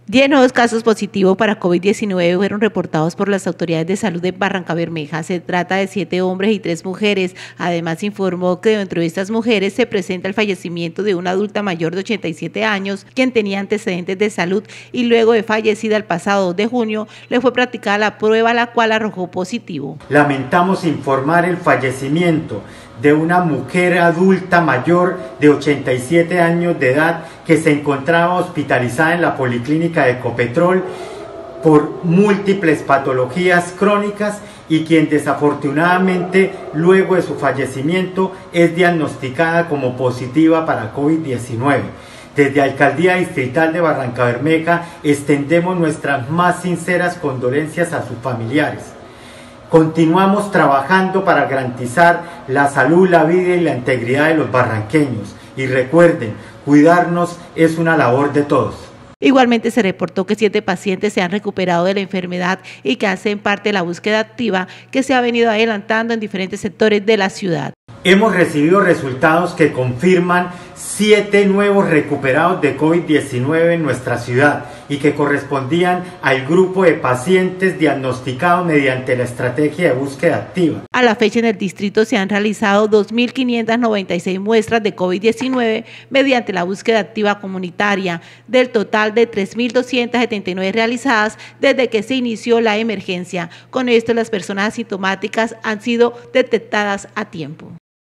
10 nuevos casos positivos para COVID-19 fueron reportados por las autoridades de salud de Barrancabermeja. Se trata de 7 hombres y 3 mujeres. Además, informó que dentro de estas mujeres se presenta el fallecimiento de una adulta mayor de 87 años, quien tenía antecedentes de salud y luego de fallecida el pasado 2 de junio, le fue practicada la prueba, la cual arrojó positivo. Lamentamos informar el fallecimiento de una mujer adulta mayor de 87 años de edad que se encontraba hospitalizada en la policlínica de Ecopetrol por múltiples patologías crónicas y quien desafortunadamente luego de su fallecimiento es diagnosticada como positiva para COVID-19. Desde Alcaldía Distrital de Barrancabermeja extendemos nuestras más sinceras condolencias a sus familiares. Continuamos trabajando para garantizar la salud, la vida y la integridad de los barranqueños. Y recuerden, cuidarnos es una labor de todos. Igualmente se reportó que 7 pacientes se han recuperado de la enfermedad y que hacen parte de la búsqueda activa que se ha venido adelantando en diferentes sectores de la ciudad. Hemos recibido resultados que confirman 7 nuevos recuperados de COVID-19 en nuestra ciudad y que correspondían al grupo de pacientes diagnosticados mediante la estrategia de búsqueda activa. A la fecha en el distrito se han realizado 2.596 muestras de COVID-19 mediante la búsqueda activa comunitaria, del total de 3.279 realizadas desde que se inició la emergencia. Con esto, las personas asintomáticas han sido detectadas a tiempo.